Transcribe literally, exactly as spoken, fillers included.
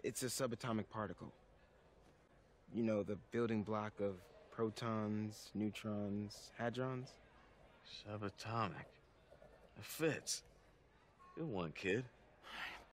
It's a subatomic particle. You know, the building block of protons, neutrons, hadrons. Subatomic. It fits. Good one, kid.